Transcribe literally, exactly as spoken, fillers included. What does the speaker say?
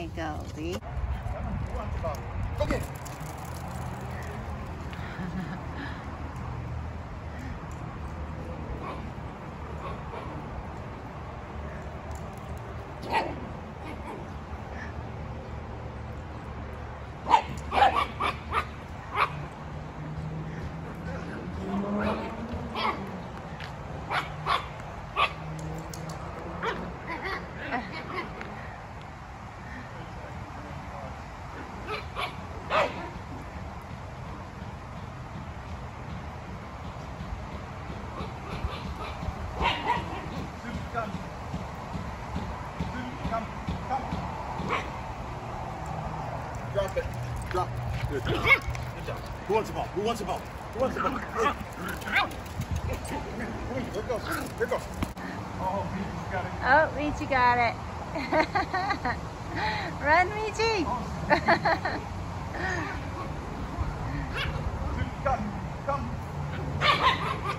Okay, go, Lee. Okay. Come. Come. Come. Drop it. Drop. Good. Good job. Who wants the ball? Who wants the ball? Who wants the ball? Hey. Here it goes. Here it goes. Oh, Michi's got it. Oh, Michi got it. Run, Michi. Come. Come.